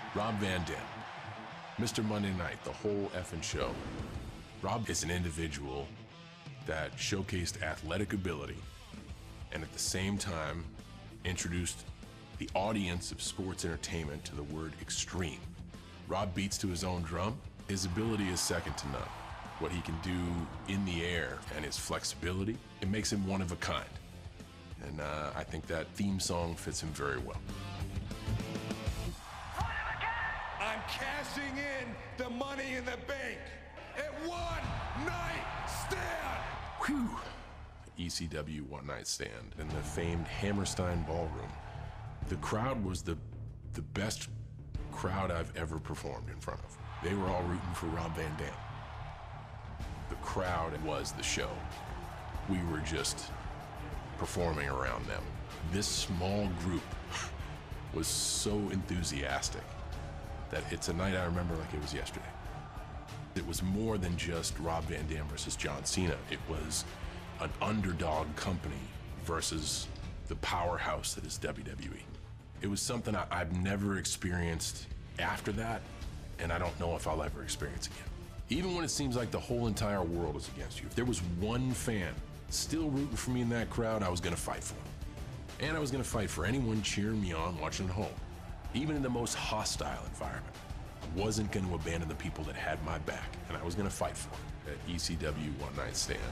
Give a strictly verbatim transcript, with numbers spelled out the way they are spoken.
Rob Van Dam, Mister Monday Night, the whole effing show. Rob is an individual that showcased athletic ability and at the same time introduced the audience of sports entertainment to the word extreme. Rob beats to his own drum. His ability is second to none. What he can do in the air and his flexibility, it makes him one of a kind. And uh, I think that theme song fits him very well. I'm cashing in the money in the bank at one night stand. Whew. E C W One Night Stand in the famed Hammerstein Ballroom. The crowd was the, the best crowd I've ever performed in front of. They were all rooting for Rob Van Dam. The crowd was the show. We were just performing around them. This small group was so enthusiastic that it's a night I remember like it was yesterday. It was more than just Rob Van Dam versus John Cena. It was an underdog company versus the powerhouse that is W W E. It was something I, I've never experienced after that, and I don't know if I'll ever experience again. Even when it seems like the whole entire world is against you, if there was one fan still rooting for me in that crowd, I was gonna fight for him. And I was gonna fight for anyone cheering me on watching at home. Even in the most hostile environment, I wasn't gonna abandon the people that had my back, and I was gonna fight for them at E C W One Night Stand.